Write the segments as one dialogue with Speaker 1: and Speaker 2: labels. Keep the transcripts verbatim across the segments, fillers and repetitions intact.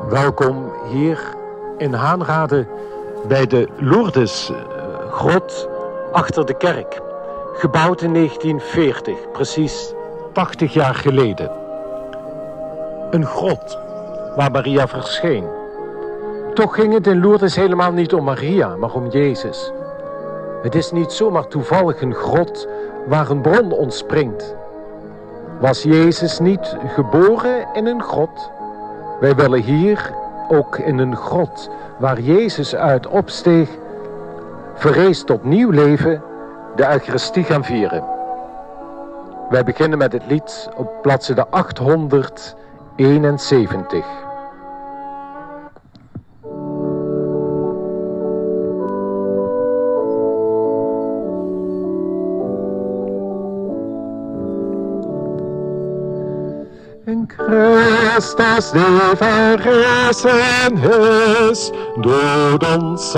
Speaker 1: Welkom hier in Haanrade bij de Lourdesgrot achter de kerk. Gebouwd in negentien veertig, precies tachtig jaar geleden. Een grot waar Maria verscheen. Toch ging het in Lourdes helemaal niet om Maria, maar om Jezus. Het is niet zomaar toevallig een grot waar een bron ontspringt. Was Jezus niet geboren in een grot? Wij willen hier, ook in een grot waar Jezus uit opsteeg, verrees tot nieuw leven, de Eucharistie gaan vieren. Wij beginnen met het lied op bladzijde achthonderdeenenzeventig. Christus die verrezen is, doet ons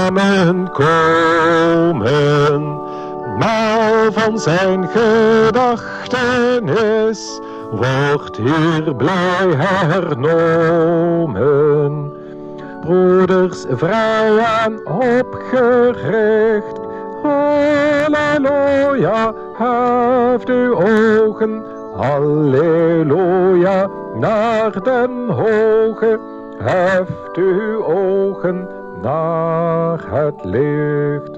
Speaker 1: samenkomen. Maar van zijn gedachtenis wordt hier blij hernomen. Broeders, vrij en opgericht, halleluja, heft uw ogen, halleluja, naar den hoge, heft uw ogen naar het licht.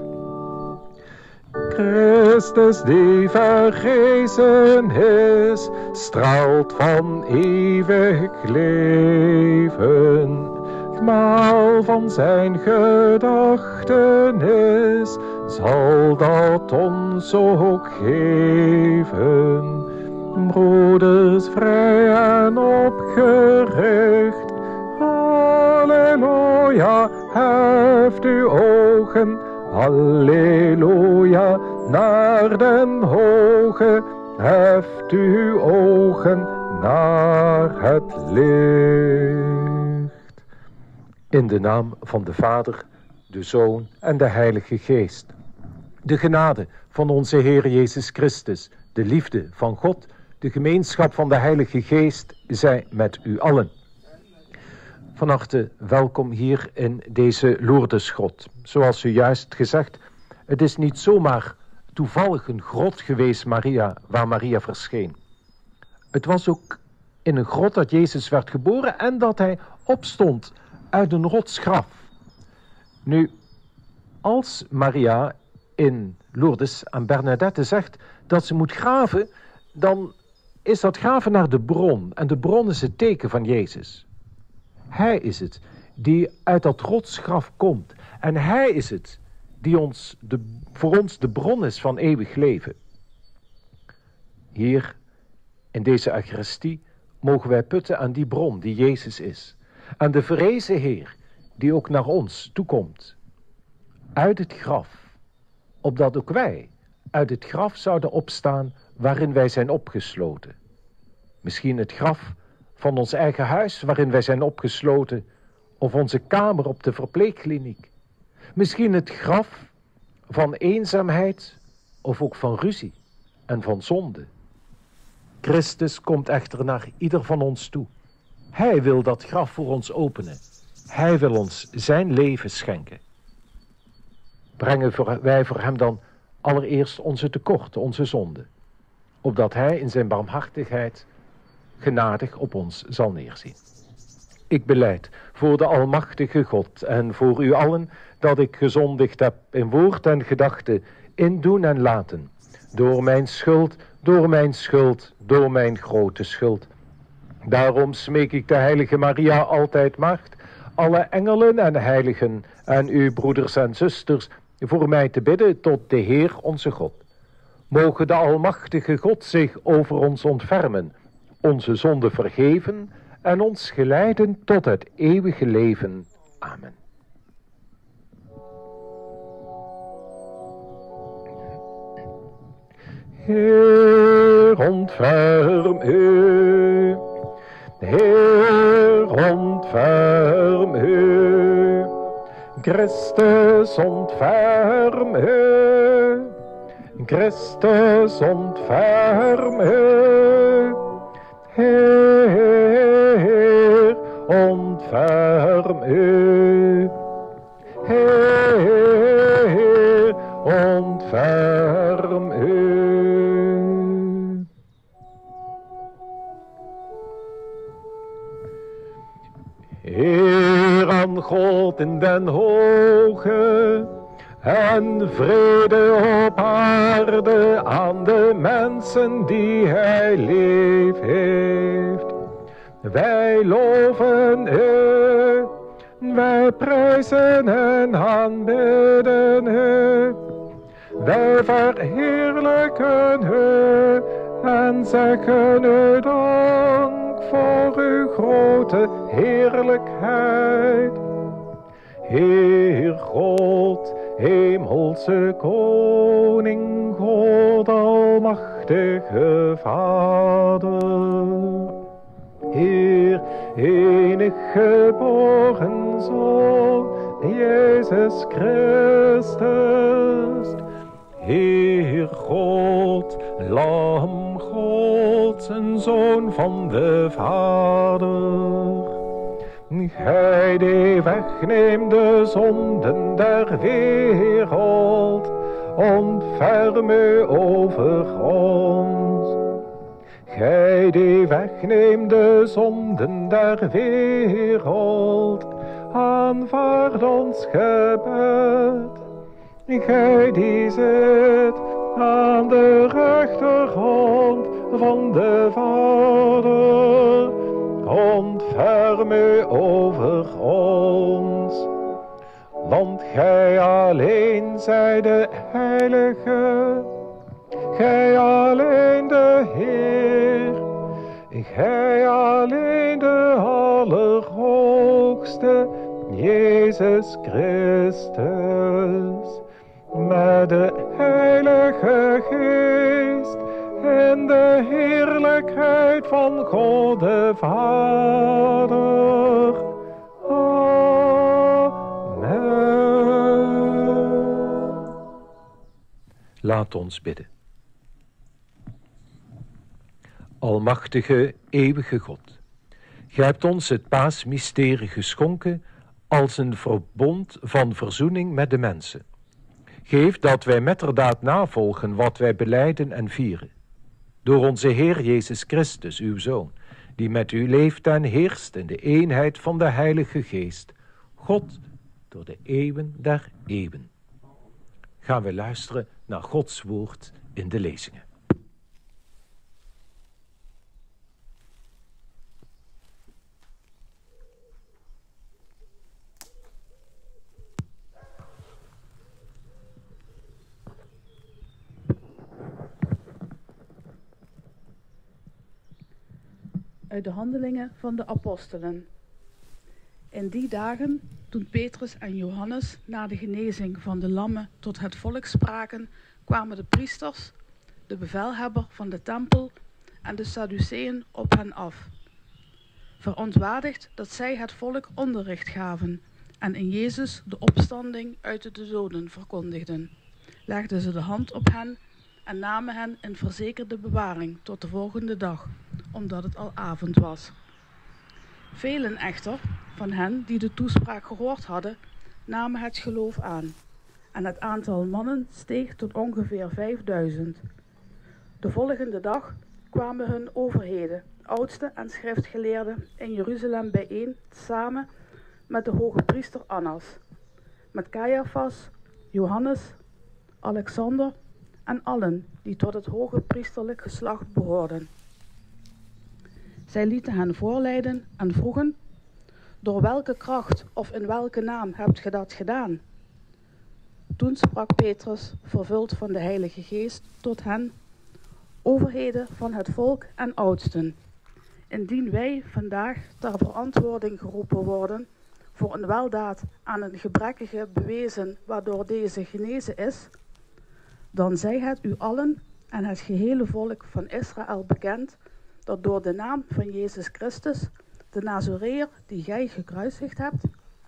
Speaker 1: Christus die verrezen is, straalt van eeuwig leven. Maar van zijn gedachtenis zal dat ons ook geven. Broeders, vrij en opgericht, halleluja, heft uw ogen, halleluja, naar den hoge, heft uw ogen naar het licht. In de naam van de Vader, de Zoon en de Heilige Geest. De genade van onze Heer Jezus Christus, de liefde van God, de gemeenschap van de Heilige Geest zij met u allen. Van harte welkom hier in deze Lourdesgrot. Zoals u juist gezegd, het is niet zomaar toevallig een grot geweest, Maria, waar Maria verscheen. Het was ook in een grot dat Jezus werd geboren en dat hij opstond uit een rotsgraf. Nu, als Maria in Lourdes aan Bernadette zegt dat ze moet graven, dan is dat graven naar de bron. En de bron is het teken van Jezus. Hij is het die uit dat rotsgraf komt. En hij is het die ons de, voor ons de bron is van eeuwig leven. Hier, in deze Eucharistie, mogen wij putten aan die bron die Jezus is. Aan de verrezen Heer, die ook naar ons toekomt. Uit het graf, opdat ook wij uit het graf zouden opstaan waarin wij zijn opgesloten. Misschien het graf van ons eigen huis waarin wij zijn opgesloten, of onze kamer op de verpleegkliniek. Misschien het graf van eenzaamheid of ook van ruzie en van zonde. Christus komt echter naar ieder van ons toe. Hij wil dat graf voor ons openen. Hij wil ons zijn leven schenken. Brengen wij voor hem dan allereerst onze tekorten, onze zonden, opdat hij in zijn barmhartigheid genadig op ons zal neerzien. Ik belijd voor de almachtige God en voor u allen dat ik gezondigd heb in woord en gedachte, in doen en laten, door mijn schuld, door mijn schuld, door mijn grote schuld. Daarom smeek ik de heilige Maria, altijd maagd, alle engelen en heiligen en uw broeders en zusters voor mij te bidden tot de Heer onze God. Mogen de almachtige God zich over ons ontfermen, onze zonden vergeven en ons geleiden tot het eeuwige leven. Amen. Heer, ontferm u. Heer, ontferm u. Christus, ontferm u. Christus, ontferm u. Heer, ontferm ontferm u. Heer, ontferm u. Heer aan God in den hoge, en vrede op aarde aan de mensen die hij lief heeft. Wij loven u, wij prijzen en aanbidden u. Wij verheerlijken u en zeggen u dank voor uw grote heerlijkheid. Heer God, hemelse koning, God almachtige Vader. Heer, enig geboren Zoon, Jezus Christus. Heer God, Lam God, een Zoon van de Vader. Gij die wegneemt de zonden der wereld, ontferm u over ons. Gij die wegneemt de zonden der wereld, aanvaard ons gebed. Gij die zit aan de rechterhand van de Vader, ontferm u over ons. Want gij alleen zijt de Heilige, gij alleen de Heer, gij alleen de Allerhoogste, Jezus Christus, met de Heilige Geest, in de heerlijkheid van God de Vader. Amen.
Speaker 2: Laat ons bidden. Almachtige, eeuwige God, gij hebt ons het paasmysterie geschonken als een verbond van verzoening met de mensen. Geef dat wij metterdaad navolgen wat wij belijden en vieren. Door onze Heer Jezus Christus, uw Zoon, die met u leeft en heerst in de eenheid van de Heilige Geest, God door de eeuwen der eeuwen. Gaan we luisteren naar Gods woord in de lezingen.
Speaker 3: Uit de Handelingen van de Apostelen. In die dagen, toen Petrus en Johannes na de genezing van de lammen tot het volk spraken, kwamen de priesters, de bevelhebber van de tempel en de Sadduceeën op hen af. Verontwaardigd dat zij het volk onderricht gaven en in Jezus de opstanding uit de doden verkondigden, legden ze de hand op hen en namen hen in verzekerde bewaring tot de volgende dag, omdat het al avond was. Velen echter van hen die de toespraak gehoord hadden, namen het geloof aan, en het aantal mannen steeg tot ongeveer vijfduizend. De volgende dag kwamen hun overheden, oudsten en schriftgeleerden in Jeruzalem bijeen, samen met de hoge priester Annas, met Caiaphas, Johannes, Alexander en allen die tot het hoge priesterlijk geslacht behoorden. Zij lieten hen voorleiden en vroegen: door welke kracht of in welke naam hebt ge dat gedaan? Toen sprak Petrus, vervuld van de Heilige Geest, tot hen: overheden van het volk en oudsten, indien wij vandaag ter verantwoording geroepen worden voor een weldaad aan een gebrekkige bewezen waardoor deze genezen is, dan zij het u allen en het gehele volk van Israël bekend, dat door de naam van Jezus Christus, de Nazoreër die gij gekruisigd hebt,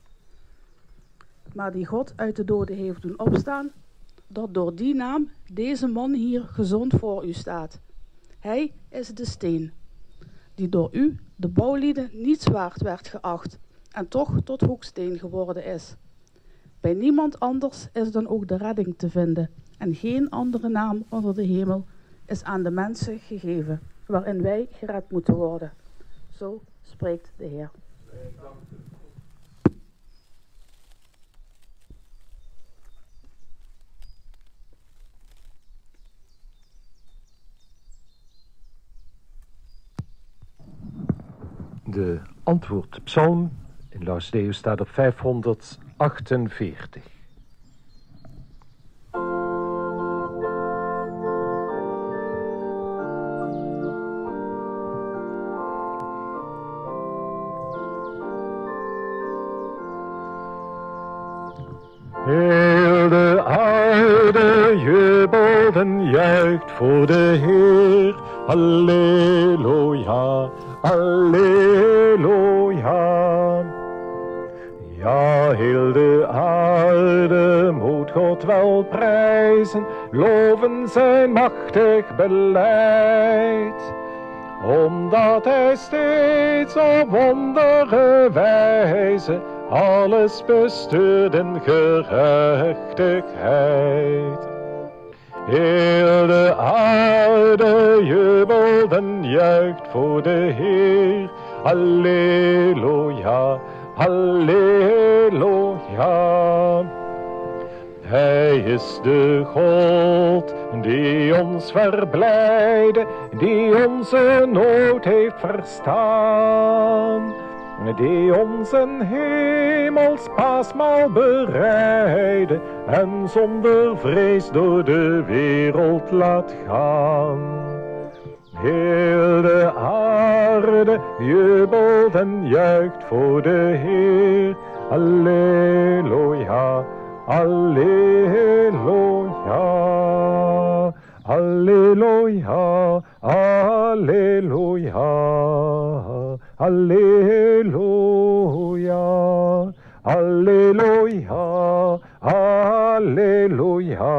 Speaker 3: maar die God uit de doden heeft doen opstaan, dat door die naam deze man hier gezond voor u staat. Hij is de steen, die door u, de bouwlieden, niets waard werd geacht, en toch tot hoeksteen geworden is. Bij niemand anders is dan ook de redding te vinden en geen andere naam onder de hemel is aan de mensen gegeven, waarin wij gered moeten worden. Zo spreekt de Heer.
Speaker 2: De antwoordpsalm in Laus Deus staat op vijfhonderdachtenveertig.
Speaker 1: Heel de aarde jubelt en juicht voor de Heer. Halleluja, halleluja. Ja, heel de aarde moet God wel prijzen, loven zijn machtig beleid. Omdat hij steeds op wondere wijze alles bestuurt in gerechtigheid. Heel de aarde jubelt en juicht voor de Heer. Halleluja, halleluja. Hij is de God die ons verblijde, die onze nood heeft verstaan. Die ons een hemels paasmaal bereidde en zonder vrees door de wereld laat gaan. Heel de aarde jubelt en juicht voor de Heer. Halleluja, halleluja, halleluja, halleluja. Halleluja, halleluja, halleluja,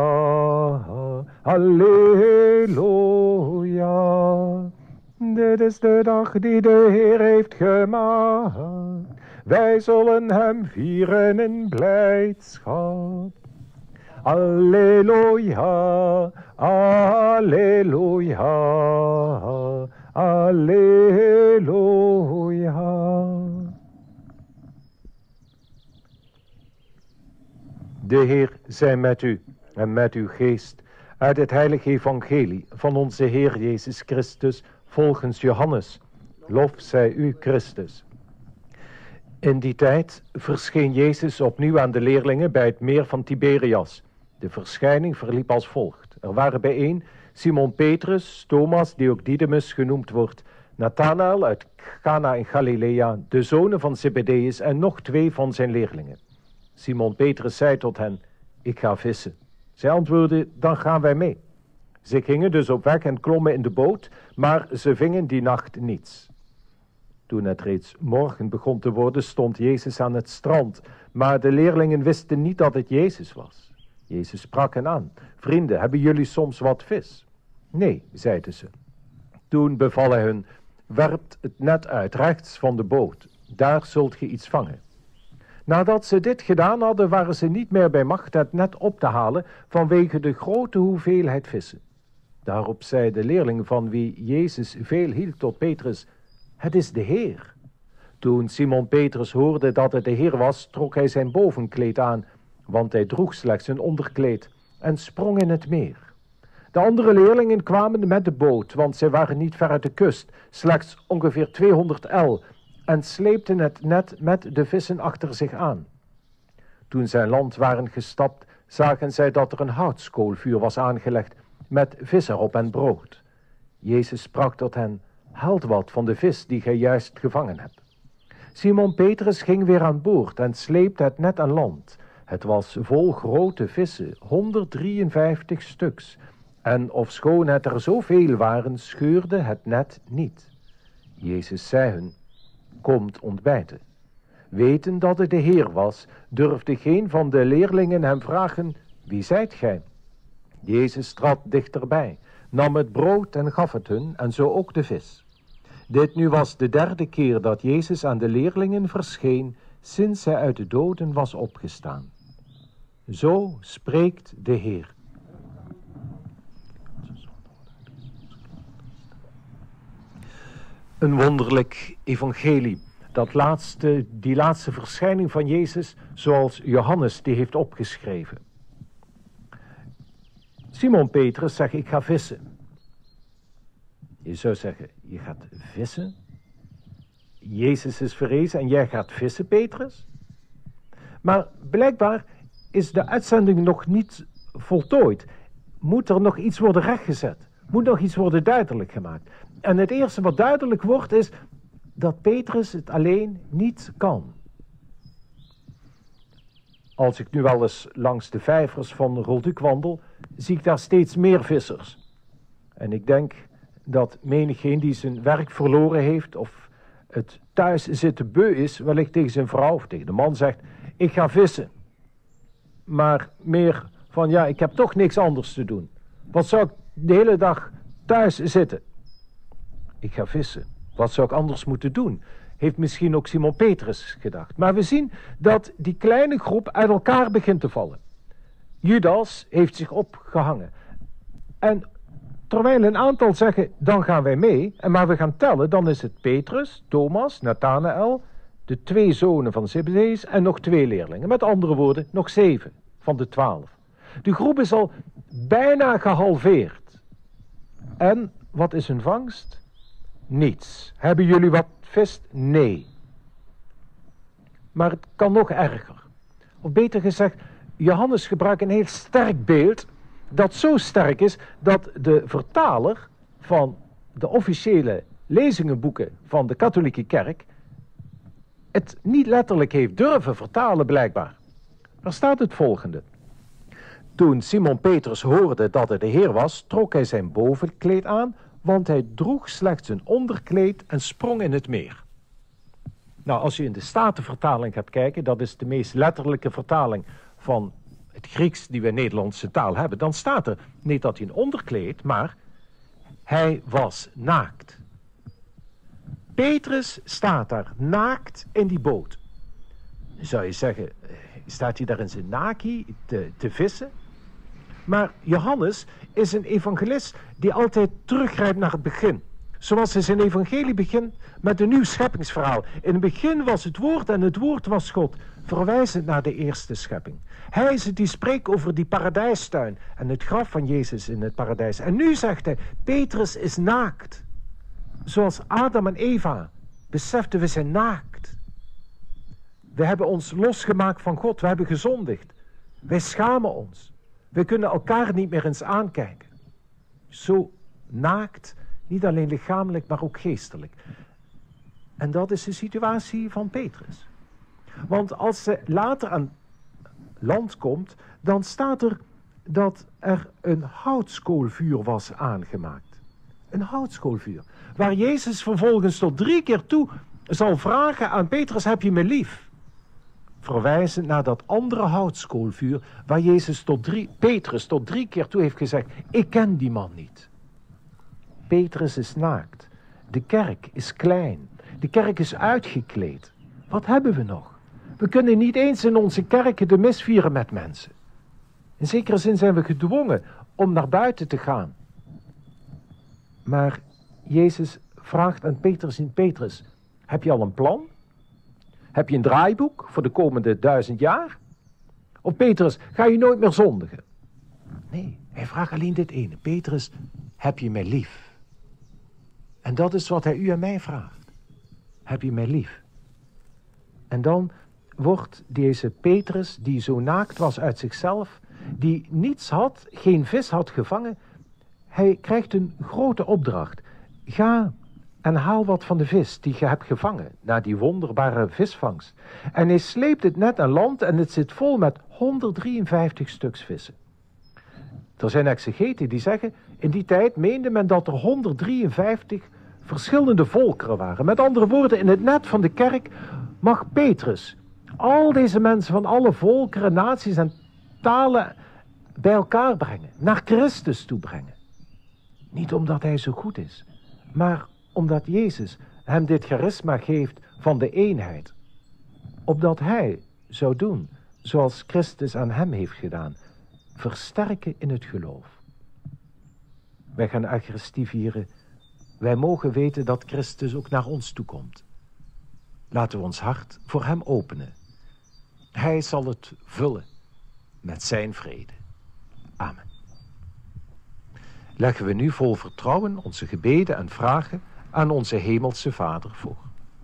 Speaker 1: halleluja. Dit is de dag die de Heer heeft gemaakt. Wij zullen hem vieren in blijdschap. Halleluja, halleluja. Alleluia.
Speaker 2: De Heer zij met u en met uw geest uit het heilige evangelie van onze Heer Jezus Christus volgens Johannes. Lof zij u Christus. In die tijd verscheen Jezus opnieuw aan de leerlingen bij het meer van Tiberias. De verschijning verliep als volgt. Er waren bijeen Simon Petrus, Thomas, die ook Didymus genoemd wordt, Nathanael uit Cana in Galilea, de zonen van Zebedeus en nog twee van zijn leerlingen. Simon Petrus zei tot hen, ik ga vissen. Zij antwoordden, dan gaan wij mee. Ze gingen dus op weg en klommen in de boot, maar ze vingen die nacht niets. Toen het reeds morgen begon te worden, stond Jezus aan het strand, maar de leerlingen wisten niet dat het Jezus was. Jezus sprak hen aan, vrienden, hebben jullie soms wat vis? Nee, zeiden ze. Toen beval hij hun, werpt het net uit rechts van de boot, daar zult ge iets vangen. Nadat ze dit gedaan hadden, waren ze niet meer bij macht het net op te halen vanwege de grote hoeveelheid vissen. Daarop zei de leerling van wie Jezus veel hield tot Petrus, het is de Heer. Toen Simon Petrus hoorde dat het de Heer was, trok hij zijn bovenkleed aan, want hij droeg slechts een onderkleed, en sprong in het meer. De andere leerlingen kwamen met de boot, want zij waren niet ver uit de kust, slechts ongeveer tweehonderd el, en sleepten het net met de vissen achter zich aan. Toen zij aan land waren gestapt, zagen zij dat er een houtskoolvuur was aangelegd, met vis erop en brood. Jezus sprak tot hen, haalt wat van de vis die gij juist gevangen hebt. Simon Petrus ging weer aan boord en sleepte het net aan land. Het was vol grote vissen, honderddrieënvijftig stuks. En ofschoon het er zoveel waren, scheurde het net niet. Jezus zei hun, komt ontbijten. Weten dat het de Heer was, durfde geen van de leerlingen hem vragen, wie zijt gij? Jezus trad dichterbij, nam het brood en gaf het hun, en zo ook de vis. Dit nu was de derde keer dat Jezus aan de leerlingen verscheen sinds hij uit de doden was opgestaan. Zo spreekt de Heer. Een wonderlijk evangelie. Dat laatste, die laatste verschijning van Jezus, zoals Johannes die heeft opgeschreven. Simon Petrus zegt, ik ga vissen. Je zou zeggen, je gaat vissen? Jezus is verrezen en jij gaat vissen, Petrus? Maar blijkbaar is de uitzending nog niet voltooid. Moet er nog iets worden rechtgezet? Moet nog iets worden duidelijk gemaakt? En het eerste wat duidelijk wordt is dat Petrus het alleen niet kan. Als ik nu wel eens langs de vijvers van Rolduc wandel, zie ik daar steeds meer vissers. En ik denk dat menigeen die zijn werk verloren heeft of het thuis zitten beu is, wellicht tegen zijn vrouw of tegen de man zegt, ik ga vissen. Maar meer van, ja, ik heb toch niks anders te doen. Wat zou ik de hele dag thuis zitten? Ik ga vissen. Wat zou ik anders moeten doen? Heeft misschien ook Simon Petrus gedacht. Maar we zien dat die kleine groep uit elkaar begint te vallen. Judas heeft zich opgehangen. En terwijl een aantal zeggen, dan gaan wij mee, en maar we gaan tellen, dan is het Petrus, Thomas, Nathanael, de twee zonen van Zebedeus en nog twee leerlingen. Met andere woorden, nog zeven van de twaalf. De groep is al bijna gehalveerd. En wat is hun vangst? Niets. Hebben jullie wat vis? Nee. Maar het kan nog erger. Of beter gezegd, Johannes gebruikt een heel sterk beeld, dat zo sterk is dat de vertaler van de officiële lezingenboeken van de katholieke kerk het niet letterlijk heeft durven vertalen blijkbaar. Er staat het volgende. Toen Simon Petrus hoorde dat het de Heer was, trok hij zijn bovenkleed aan, want hij droeg slechts een onderkleed en sprong in het meer. Nou, als je in de Statenvertaling gaat kijken, dat is de meest letterlijke vertaling van het Grieks die we in Nederlandse taal hebben, dan staat er niet dat hij een onderkleed, maar hij was naakt. Petrus staat daar naakt in die boot. Zou je zeggen, staat hij daar in zijn naki te, te vissen? Maar Johannes is een evangelist die altijd teruggrijpt naar het begin. Zoals hij zijn evangelie begint met een nieuw scheppingsverhaal. In het begin was het woord en het woord was God, verwijzend naar de eerste schepping. Hij is het die spreekt over die paradijstuin en het graf van Jezus in het paradijs. En nu zegt hij, Petrus is naakt. Zoals Adam en Eva beseften, we zijn naakt. We hebben ons losgemaakt van God, we hebben gezondigd. Wij schamen ons. We kunnen elkaar niet meer eens aankijken. Zo naakt, niet alleen lichamelijk, maar ook geestelijk. En dat is de situatie van Petrus. Want als ze later aan land komt, dan staat er dat er een houtskoolvuur was aangemaakt. Een houtskoolvuur. Waar Jezus vervolgens tot drie keer toe zal vragen aan Petrus, heb je me lief? Verwijzend naar dat andere houtskoolvuur waar Jezus tot drie, Petrus tot drie keer toe heeft gezegd, ik ken die man niet. Petrus is naakt. De kerk is klein. De kerk is uitgekleed. Wat hebben we nog? We kunnen niet eens in onze kerken de mis vieren met mensen. In zekere zin zijn we gedwongen om naar buiten te gaan. Maar Jezus vraagt aan Petrus in Petrus, heb je al een plan? Heb je een draaiboek voor de komende duizend jaar? Of Petrus, ga je nooit meer zondigen? Nee, hij vraagt alleen dit ene. Petrus, heb je mij lief? En dat is wat hij u en mij vraagt. Heb je mij lief? En dan wordt deze Petrus, die zo naakt was uit zichzelf, die niets had, geen vis had gevangen, hij krijgt een grote opdracht. Ga en haal wat van de vis die je hebt gevangen, na die wonderbare visvangst. En hij sleept het net aan land en het zit vol met honderddrieënvijftig stuks vissen. Er zijn exegeten die zeggen, in die tijd meende men dat er honderddrieënvijftig verschillende volkeren waren. Met andere woorden, in het net van de kerk mag Petrus al deze mensen van alle volkeren, naties en talen bij elkaar brengen, naar Christus toe brengen. Niet omdat hij zo goed is, maar omdat Jezus hem dit charisma geeft van de eenheid. opdat hij zou doen zoals Christus aan hem heeft gedaan, versterken in het geloof. Wij gaan Eucharistie vieren. Wij mogen weten dat Christus ook naar ons toe komt. Laten we ons hart voor hem openen. Hij zal het vullen met zijn vrede. Amen. Leggen we nu vol vertrouwen onze gebeden en vragen aan onze Hemelse Vader voor.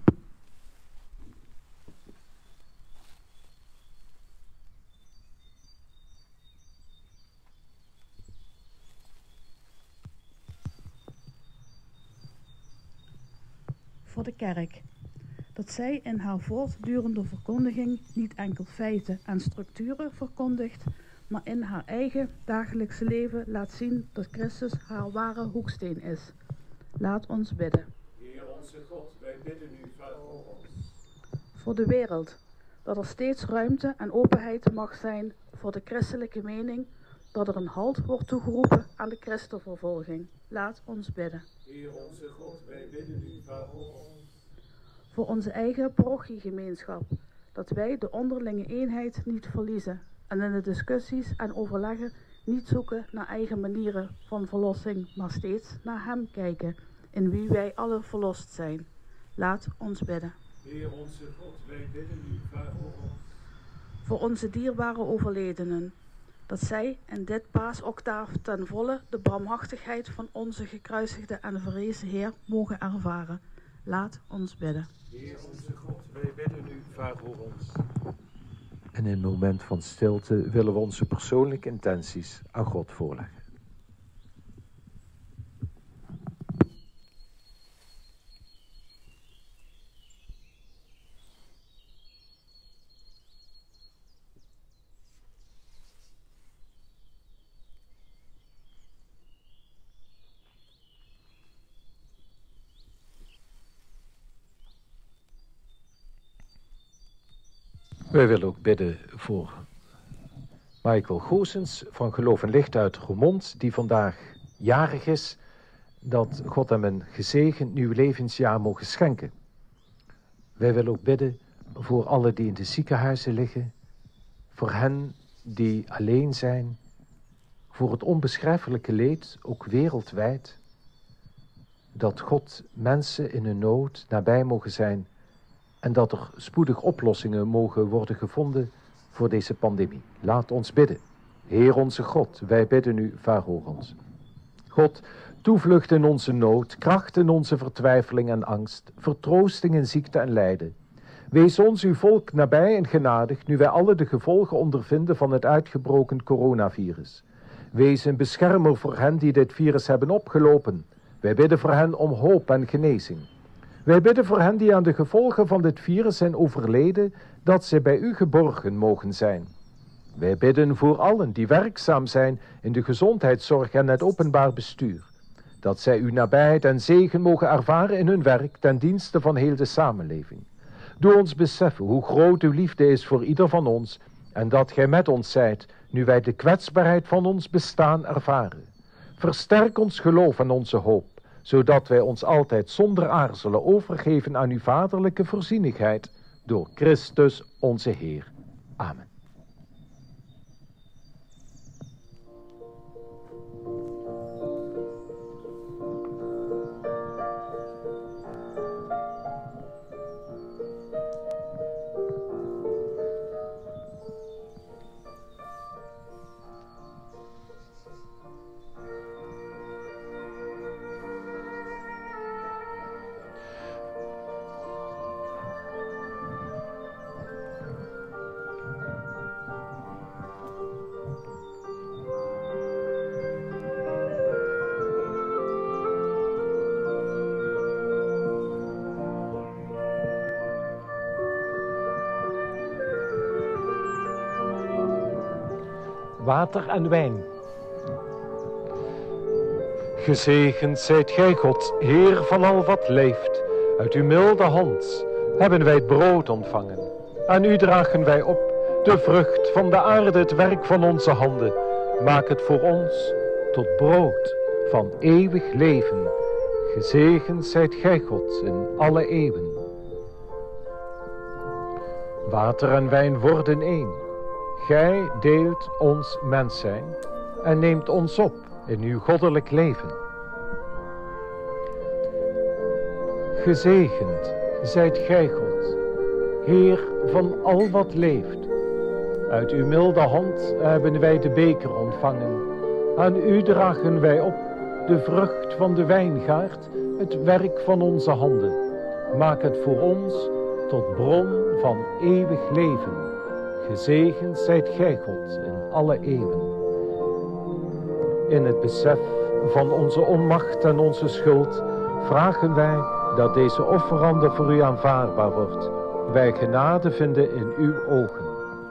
Speaker 3: Voor de kerk, dat zij in haar voortdurende verkondiging niet enkel feiten en structuren verkondigt, maar in haar eigen dagelijkse leven laat zien dat Christus haar ware hoeksteen is. Laat ons bidden.
Speaker 2: Heer onze God, wij bidden u voor ons.
Speaker 3: Voor de wereld, dat er steeds ruimte en openheid mag zijn voor de christelijke mening, dat er een halt wordt toegeroepen aan de christenvervolging. Laat ons bidden.
Speaker 2: Heer onze God, wij bidden u voor ons.
Speaker 3: Voor onze eigen parochiegemeenschap, dat wij de onderlinge eenheid niet verliezen en in de discussies en overleggen niet zoeken naar eigen manieren van verlossing, maar steeds naar hem kijken, in wie wij alle verlost zijn. Laat ons bidden.
Speaker 2: Heer onze God, wij bidden u voor ons.
Speaker 3: Voor onze dierbare overledenen, dat zij in dit paasoctaaf ten volle de barmhartigheid van onze gekruisigde en verrezen Heer mogen ervaren. Laat ons bidden.
Speaker 2: Heer onze God, wij bidden u voor ons. En in een moment van stilte willen we onze persoonlijke intenties aan God voorleggen. Wij willen ook bidden voor Michael Goossens van Geloof en Licht uit Roermond, die vandaag jarig is, dat God hem een gezegend nieuw levensjaar mogen schenken. Wij willen ook bidden voor allen die in de ziekenhuizen liggen, voor hen die alleen zijn, voor het onbeschrijfelijke leed, ook wereldwijd, dat God mensen in hun nood nabij mogen zijn en dat er spoedig oplossingen mogen worden gevonden voor deze pandemie. Laat ons bidden. Heer onze God, wij bidden u, verhoor ons. God, toevlucht in onze nood, kracht in onze vertwijfeling en angst, vertroosting in ziekte en lijden. Wees ons uw volk nabij en genadig, nu wij alle de gevolgen ondervinden van het uitgebroken coronavirus. Wees een beschermer voor hen die dit virus hebben opgelopen. Wij bidden voor hen om hoop en genezing. Wij bidden voor hen die aan de gevolgen van dit virus zijn overleden, dat zij bij u geborgen mogen zijn. Wij bidden voor allen die werkzaam zijn in de gezondheidszorg en het openbaar bestuur, dat zij uw nabijheid en zegen mogen ervaren in hun werk ten dienste van heel de samenleving. Doe ons beseffen hoe groot uw liefde is voor ieder van ons en dat gij met ons zijt, nu wij de kwetsbaarheid van ons bestaan ervaren. Versterk ons geloof en onze hoop, zodat wij ons altijd zonder aarzelen overgeven aan uw vaderlijke voorzienigheid, door Christus onze Heer. Amen. Water en wijn. Gezegend zijt gij, God, Heer van al wat leeft. Uit uw milde hand hebben wij het brood ontvangen. Aan u dragen wij op de vrucht van de aarde, het werk van onze handen. Maak het voor ons tot brood van eeuwig leven. Gezegend zijt gij, God, in alle eeuwen. Water en wijn worden één. Gij deelt ons mens zijn en neemt ons op in uw goddelijk leven. Gezegend zijt gij God, Heer van al wat leeft. Uit uw milde hand hebben wij de beker ontvangen. Aan u dragen wij op de vrucht van de wijngaard, het werk van onze handen. Maak het voor ons tot bron van eeuwig leven. Gezegend zijt gij God in alle eeuwen. In het besef van onze onmacht en onze schuld vragen wij dat deze offerande voor u aanvaardbaar wordt. Wij genade vinden in uw ogen.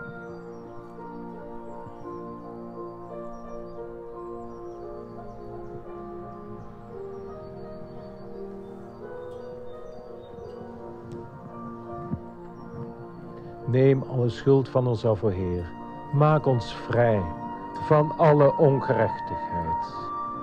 Speaker 2: Neem alle schuld van ons af, o Heer. Maak ons vrij van alle ongerechtigheid.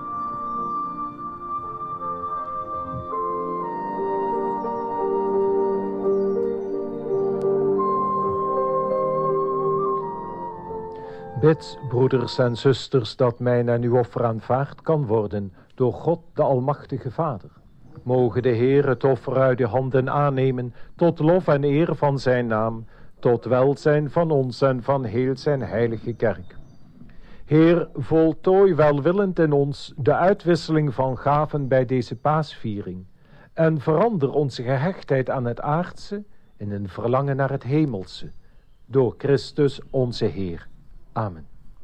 Speaker 2: Bid, broeders en zusters, dat mijn en uw offer aanvaard kan worden door God de Almachtige Vader. Mogen de Heer het offer uit uw handen aannemen, tot lof en eer van zijn naam, tot welzijn van ons en van heel zijn heilige kerk. Heer, voltooi welwillend in ons de uitwisseling van gaven bij deze paasviering en verander onze gehechtheid aan het aardse in een verlangen naar het hemelse, door Christus onze Heer. Amen.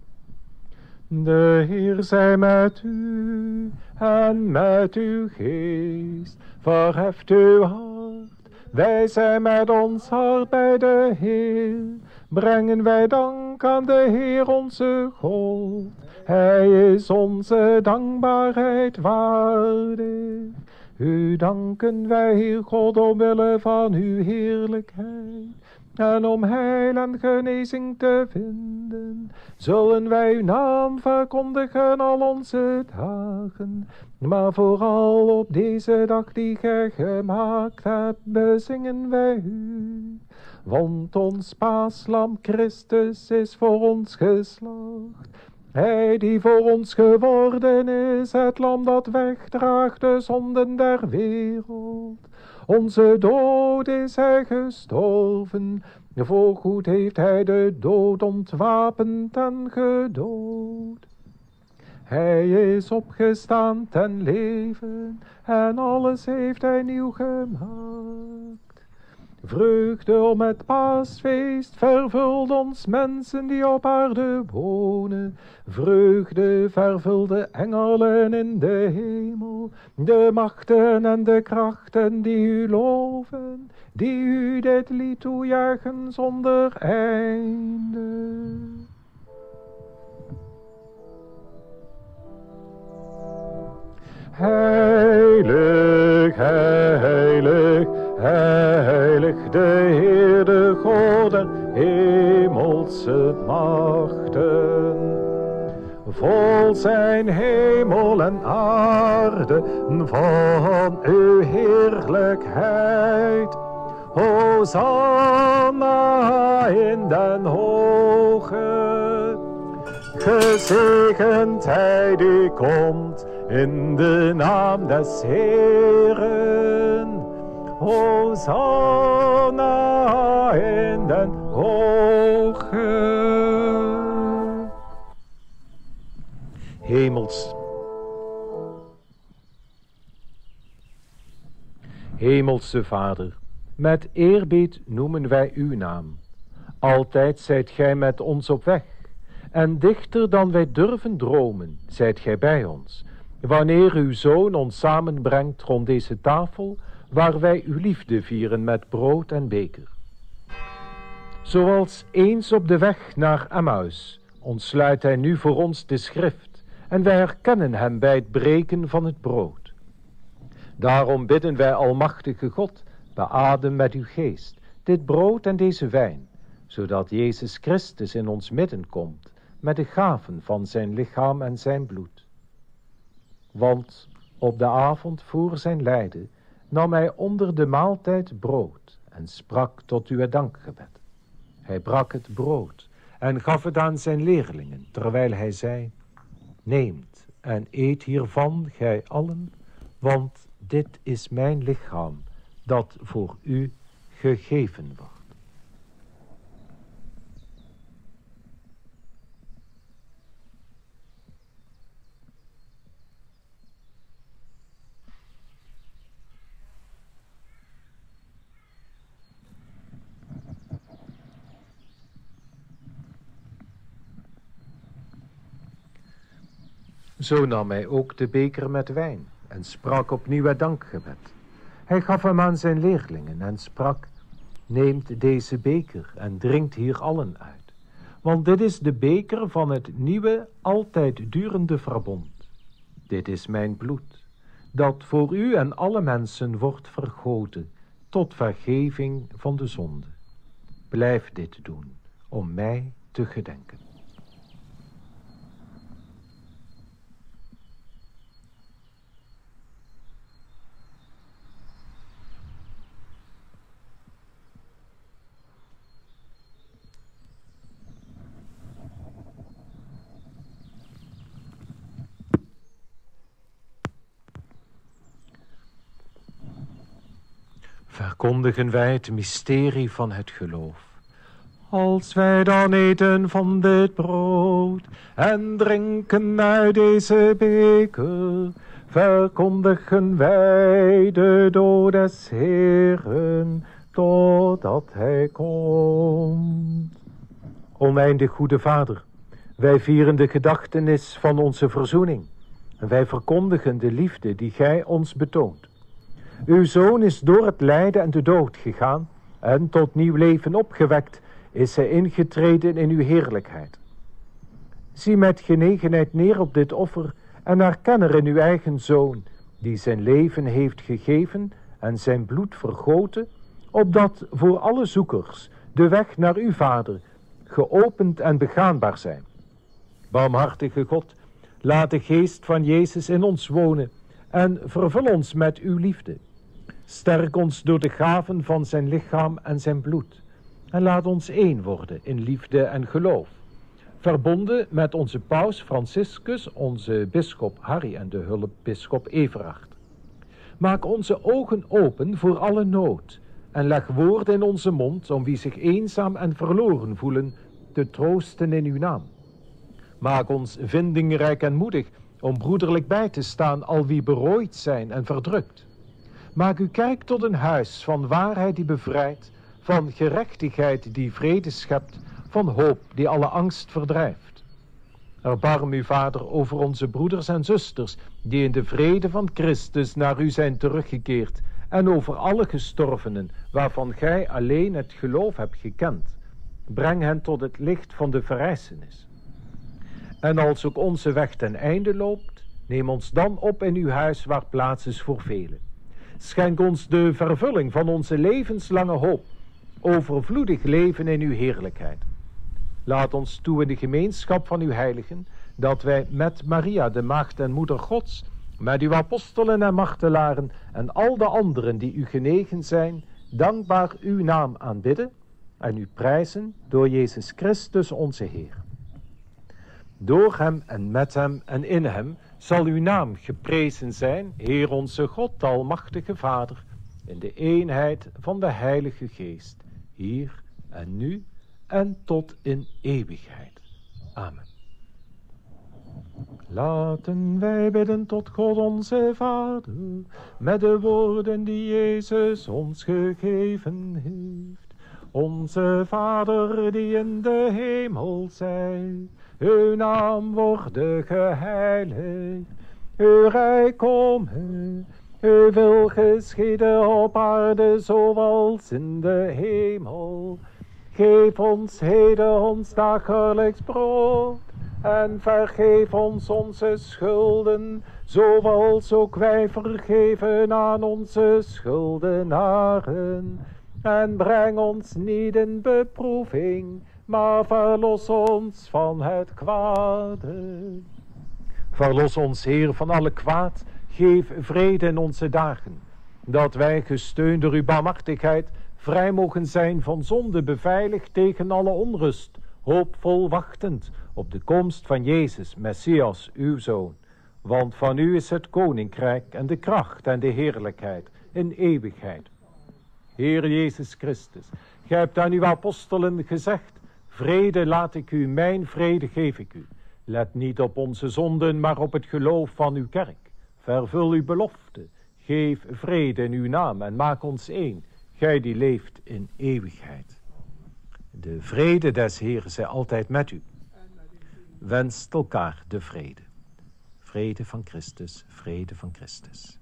Speaker 2: De Heer zij met u en met uw geest, verheft uw hart. Wij zijn met ons hart bij de Heer, brengen wij dank aan de Heer onze God. Hij is onze dankbaarheid waardig. U danken wij, Heer God, omwille van uw heerlijkheid. En om heil en genezing te vinden, zullen wij uw naam verkondigen al onze dagen. Maar vooral op deze dag die gij gemaakt hebt, bezingen wij u. Want ons paaslam Christus is voor ons geslacht. Hij die voor ons geworden is, het lam dat wegdraagt de zonden der wereld. Onze dood is hij gestorven, voorgoed heeft hij de dood ontwapend en gedood. Hij is opgestaan ten leven en alles heeft hij nieuw gemaakt. Vreugde om het paasfeest vervult ons mensen die op aarde wonen. Vreugde vervult de engelen in de hemel, de machten en de krachten die u loven, die u dit lied toejuichen zonder einde. Heilig, heilig, heilig, de Heer, de God der hemelse machten. Vol zijn hemel en aarde van uw heerlijkheid. Hosanna in den hoge. Gezegend hij die komt in de naam des Heeren. Hosanna in den hoge. Hemels. Hemelse Vader, met eerbied noemen wij uw naam. Altijd zijt gij met ons op weg. En dichter dan wij durven dromen, zijt gij bij ons, wanneer uw Zoon ons samenbrengt rond deze tafel, waar wij uw liefde vieren met brood en beker. Zoals eens op de weg naar Emmaus, ontsluit hij nu voor ons de schrift, en wij herkennen hem bij het breken van het brood. Daarom bidden wij, almachtige God, beadem met uw geest dit brood en deze wijn, zodat Jezus Christus in ons midden komt, met de gaven van zijn lichaam en zijn bloed. Want op de avond voor zijn lijden nam hij onder de maaltijd brood en sprak tot u het dankgebed. Hij brak het brood en gaf het aan zijn leerlingen, terwijl hij zei: neemt en eet hiervan, gij allen, want dit is mijn lichaam, dat voor u gegeven wordt. Zo nam hij ook de beker met wijn en sprak opnieuw het dankgebed. Hij gaf hem aan zijn leerlingen en sprak: neemt deze beker en drinkt hier allen uit. Want dit is de beker van het nieuwe, altijd durende verbond. Dit is mijn bloed, dat voor u en alle mensen wordt vergoten tot vergeving van de zonde. Blijf dit doen, om mij te gedenken. Verkondigen wij het mysterie van het geloof. Als wij dan eten van dit brood en drinken uit deze beker, verkondigen wij de dood des Heeren, totdat hij komt. Oneindig goede Vader, wij vieren de gedachtenis van onze verzoening en wij verkondigen de liefde die gij ons betoont. Uw Zoon is door het lijden en de dood gegaan en tot nieuw leven opgewekt is hij ingetreden in uw heerlijkheid. Zie met genegenheid neer op dit offer en herken er in uw eigen Zoon, die zijn leven heeft gegeven en zijn bloed vergoten, opdat voor alle zoekers de weg naar uw Vader geopend en begaanbaar zijn. Barmhartige God, laat de geest van Jezus in ons wonen en vervul ons met uw liefde. Sterk ons door de gaven van zijn lichaam en zijn bloed. En laat ons één worden in liefde en geloof. Verbonden met onze paus Franciscus, onze bisschop Harry en de hulpbisschop Everard. Maak onze ogen open voor alle nood. En leg woorden in onze mond om wie zich eenzaam en verloren voelen te troosten in uw naam. Maak ons vindingrijk en moedig om broederlijk bij te staan al wie berooid zijn en verdrukt. Maak uw kerk tot een huis van waarheid die bevrijdt, van gerechtigheid die vrede schept, van hoop die alle angst verdrijft. Erbarm u, Vader, over onze broeders en zusters die in de vrede van Christus naar u zijn teruggekeerd en over alle gestorvenen waarvan gij alleen het geloof hebt gekend. Breng hen tot het licht van de verrijzenis. En als ook onze weg ten einde loopt, neem ons dan op in uw huis waar plaats is voor velen. Schenk ons de vervulling van onze levenslange hoop, overvloedig leven in uw heerlijkheid. Laat ons toe in de gemeenschap van uw heiligen, dat wij met Maria, de maagd en moeder Gods, met uw apostelen en martelaren en al de anderen die u genegen zijn, dankbaar uw naam aanbidden en u prijzen door Jezus Christus onze Heer. Door hem en met hem en in hem zal uw naam geprezen zijn, Heer onze God, almachtige Vader, in de eenheid van de Heilige Geest, hier en nu en tot in eeuwigheid. Amen. Laten wij bidden tot God onze Vader, met de woorden die Jezus ons gegeven heeft. Onze Vader die in de hemel zijt, uw naam worde geheiligd, uw rijk komme, uw wil geschieden op aarde zoals in de hemel. Geef ons heden ons dagelijks brood en vergeef ons onze schulden, zoals ook wij vergeven aan onze schuldenaren. En breng ons niet in beproeving, maar verlos ons van het kwade. Verlos ons, Heer, van alle kwaad, geef vrede in onze dagen, dat wij, gesteund door uw barmhartigheid, vrij mogen zijn van zonde, beveiligd tegen alle onrust, hoopvol wachtend op de komst van Jezus, Messias, uw Zoon. Want van u is het koninkrijk en de kracht en de heerlijkheid in eeuwigheid. Heer Jezus Christus, gij hebt aan uw apostelen gezegd, vrede laat ik u, mijn vrede geef ik u. Let niet op onze zonden, maar op het geloof van uw kerk. Vervul uw belofte, geef vrede in uw naam en maak ons één, gij die leeft in eeuwigheid. De vrede des Heeren zij altijd met u. Wenst elkaar de vrede. Vrede van Christus, vrede van Christus.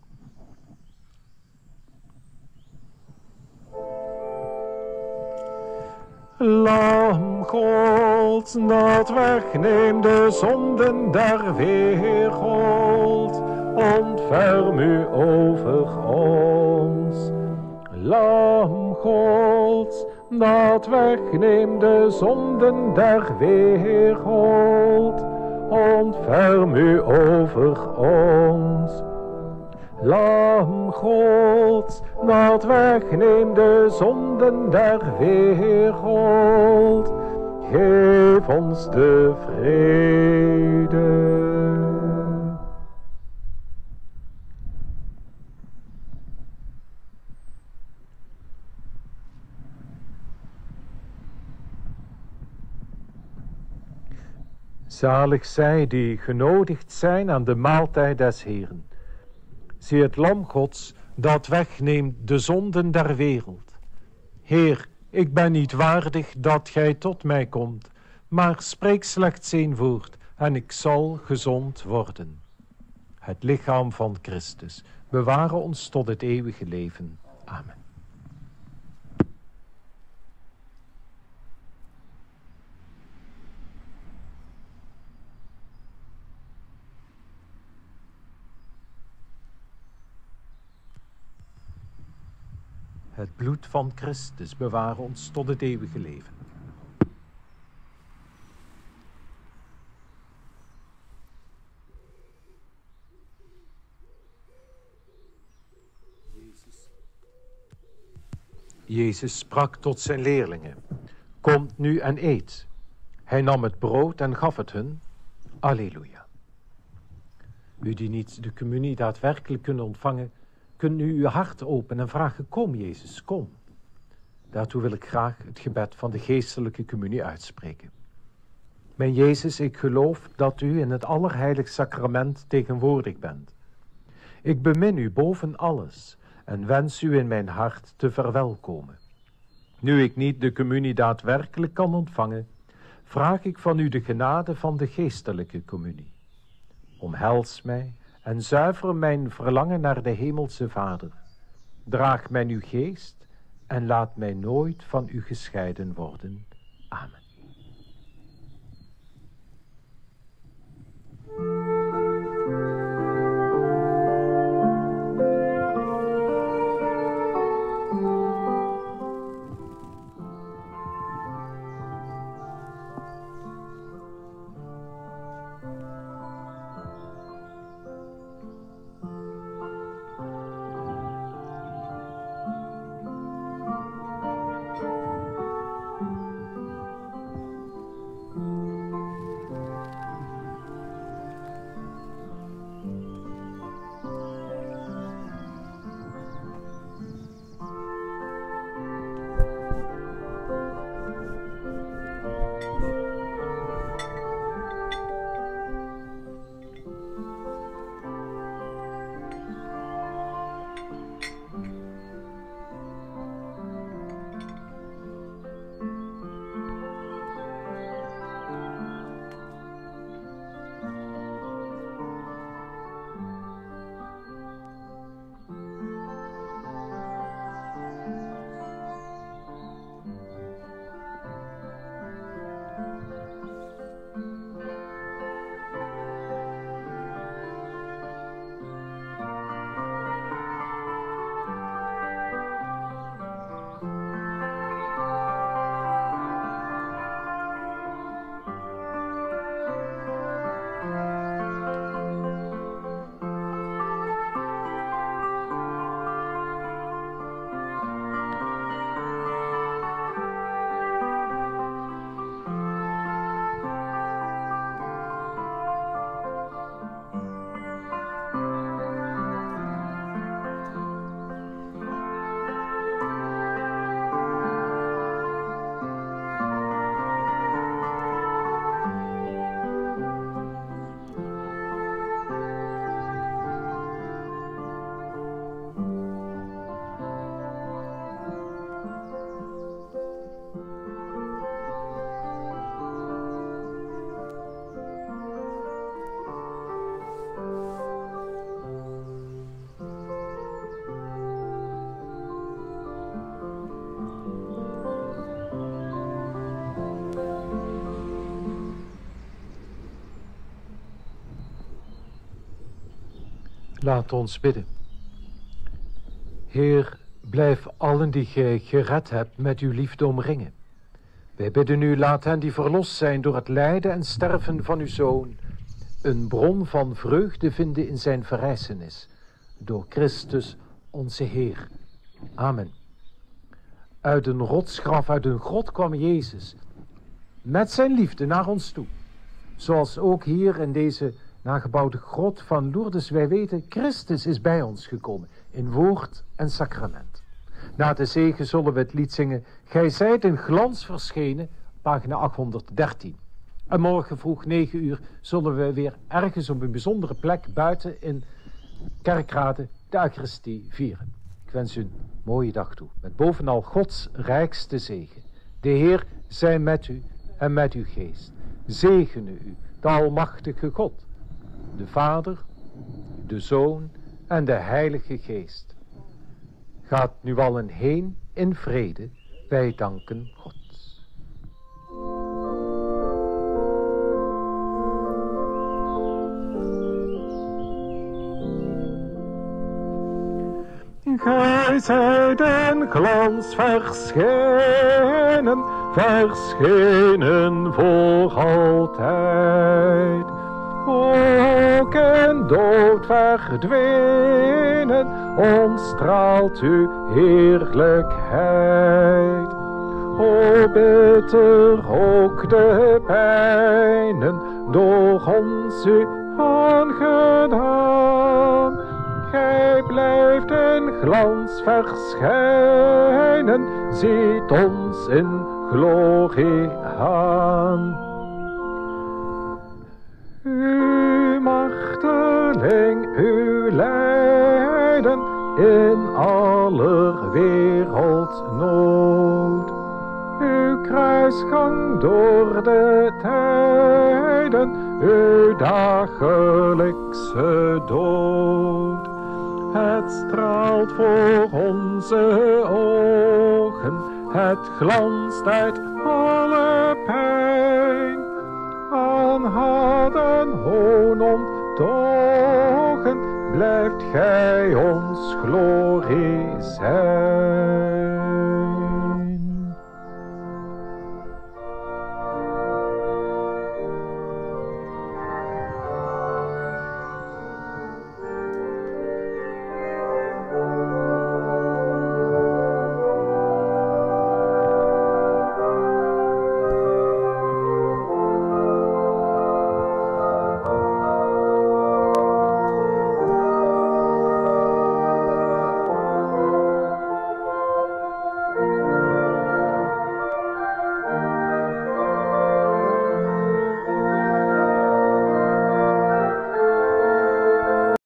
Speaker 2: Lam Gods, dat wegneemt de zonden der wereld, ontferm u over ons. Lam Gods, dat wegneemt de zonden der wereld, ontferm u over ons. Lam Gods, dat wegneemt de zonden der wereld, geef ons de vrede. Zalig zij die genodigd zijn aan de maaltijd des Heeren. Zie het lam Gods dat wegneemt de zonden der wereld. Heer, ik ben niet waardig dat gij tot mij komt, maar spreek slechts één woord en ik zal gezond worden. Het lichaam van Christus, beware ons tot het eeuwige leven. Amen. Het bloed van Christus beware ons tot het eeuwige leven. Jezus. Jezus sprak tot zijn leerlingen, komt nu en eet. Hij nam het brood en gaf het hun. Alleluia. U die niet de communie daadwerkelijk kunnen ontvangen, kunt nu uw hart openen en vragen, kom Jezus, kom. Daartoe wil ik graag het gebed van de geestelijke communie uitspreken. Mijn Jezus, ik geloof dat u in het allerheiligst sacrament tegenwoordig bent. Ik bemin u boven alles en wens u in mijn hart te verwelkomen. Nu ik niet de communie daadwerkelijk kan ontvangen, vraag ik van u de genade van de geestelijke communie. Omhels mij en zuiver mijn verlangen naar de hemelse Vader. Draag mij uw geest en laat mij nooit van u gescheiden worden. Amen. Laat ons bidden. Heer, blijf allen die gij gered hebt met uw liefde omringen. Wij bidden u, laat hen die verlost zijn door het lijden en sterven van uw Zoon, een bron van vreugde vinden in zijn verrijzenis, door Christus onze Heer. Amen. Uit een rotsgraf, uit een grot kwam Jezus, met zijn liefde naar ons toe. Zoals ook hier in deze nagebouwde grot van Lourdes wij weten, Christus is bij ons gekomen, in woord en sacrament. Na de zegen zullen we het lied zingen, Gij zijt in glans verschenen, pagina achthonderddertien. En morgen vroeg negen uur zullen we weer ergens op een bijzondere plek buiten in Kerkrade de Eucharistie vieren. Ik wens u een mooie dag toe, met bovenal Gods rijkste zegen. De Heer zij met u en met uw geest. Zegene u, de almachtige God, de Vader, de Zoon en de Heilige Geest. Gaat nu allen heen in vrede, wij danken God. Gij zijt in glans verschenen, verschenen voor altijd. Ook in dood verdwenen, ontstraalt uw heerlijkheid. O bitter ook de pijnen, door ons u aangedaan. Gij blijft in glans verschijnen, ziet ons in glorie aan. Uw marteling, uw lijden in aller wereld nood. Uw kruisgang door de tijden, uw dagelijkse dood. Het straalt voor onze ogen, het glanst uit alle pijn. Aan hadden hoon onttogen, blijft gij ons glorie zijn.